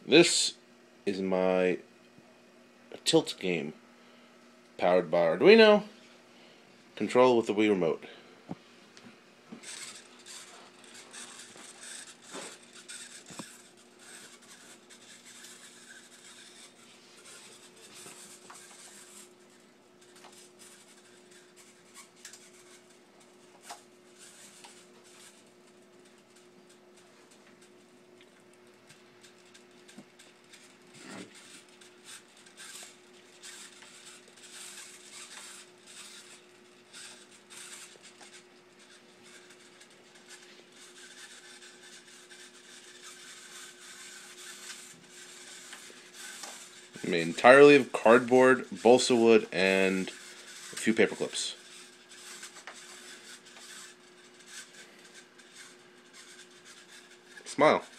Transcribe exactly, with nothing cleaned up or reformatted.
This is my tilt game, powered by Arduino, control with the Wii Remote. Made entirely of cardboard, balsa wood, and a few paper clips. Smile.